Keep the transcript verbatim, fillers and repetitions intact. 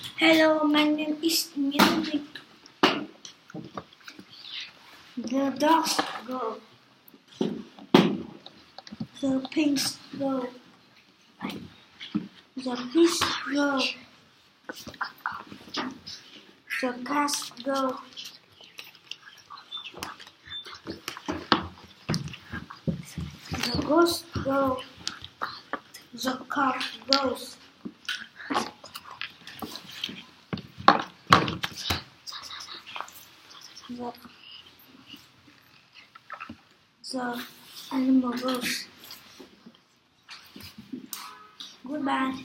Hello, my name is Music. The dogs go. The pigs go. The fish go. The cats go. The ghost go. The cock goes. The, the animal goes. Goodbye.